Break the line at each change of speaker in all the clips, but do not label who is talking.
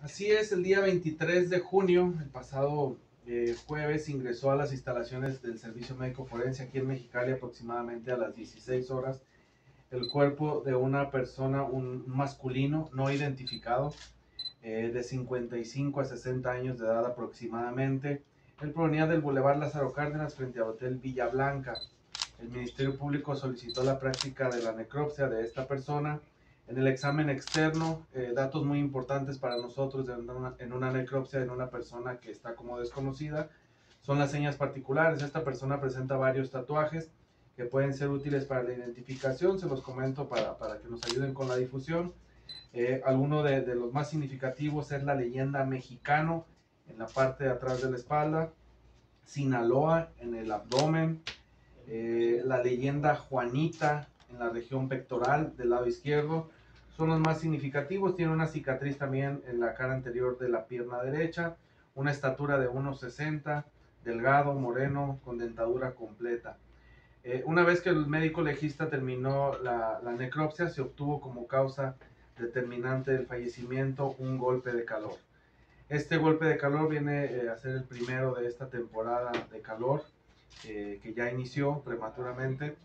Así es, el día 23 de junio, el pasado jueves, ingresó a las instalaciones del Servicio Médico Forense aquí en Mexicali aproximadamente a las 16 horas el cuerpo de una persona, un masculino no identificado, de 55 a 60 años de edad aproximadamente. Él provenía del Boulevard Lázaro Cárdenas frente al Hotel Villa Blanca. El Ministerio Público solicitó la práctica de la necropsia de esta persona. En el examen externo, datos muy importantes para nosotros en una necropsia en una persona que está como desconocida son las señas particulares. Esta persona presenta varios tatuajes que pueden ser útiles para la identificación. Se los comento para que nos ayuden con la difusión. Alguno de los más significativos es la leyenda mexicano en la parte de atrás de la espalda, Sinaloa en el abdomen, la leyenda Juanita en la región pectoral del lado izquierdo. Son los más significativos. Tiene una cicatriz también en la cara anterior de la pierna derecha, una estatura de 1,60, delgado, moreno, con dentadura completa. Una vez que el médico legista terminó la necropsia, se obtuvo como causa determinante del fallecimiento un golpe de calor. Este golpe de calor viene a ser el primero de esta temporada de calor que ya inició prematuramente.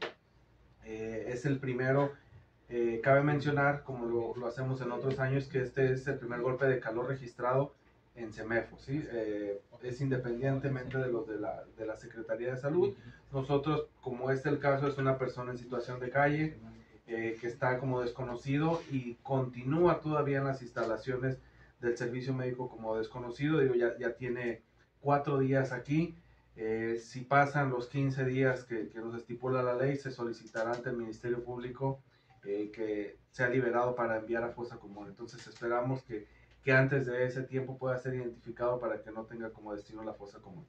Es el primero. Cabe mencionar, como lo hacemos en otros años, que este es el primer golpe de calor registrado en CEMEFO, ¿sí? Es independientemente de los de la Secretaría de Salud. Nosotros, como es el caso, es una persona en situación de calle, que está como desconocido y continúa todavía en las instalaciones del servicio médico como desconocido. Digo, ya tiene 4 días aquí. Si pasan los 15 días que nos estipula la ley, se solicitará ante el Ministerio Público que sea liberado para enviar a fosa común. Entonces esperamos que antes de ese tiempo pueda ser identificado para que no tenga como destino la fosa común.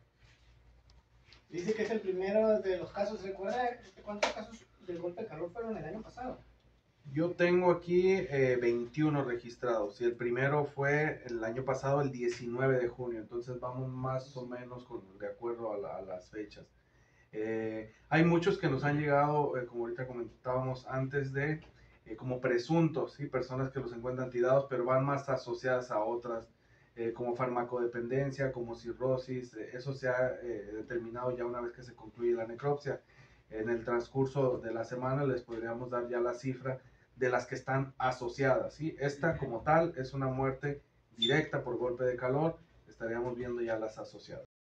Dice que es el primero de los casos. ¿Recuerda cuántos casos del golpe de calor fueron el año pasado?
Yo tengo aquí 21 registrados y el primero fue el año pasado, el 19 de junio. Entonces vamos más o menos de acuerdo a las fechas. Hay muchos que nos han llegado, como ahorita comentábamos antes como presuntos, ¿sí? Personas que los encuentran tirados, pero van más asociadas a otras, como farmacodependencia, como cirrosis. Eso se ha determinado ya una vez que se concluye la necropsia. En el transcurso de la semana les podríamos dar ya la cifra de las que están asociadas, ¿sí? Esta como tal es una muerte directa por golpe de calor. Estaríamos viendo ya las asociadas.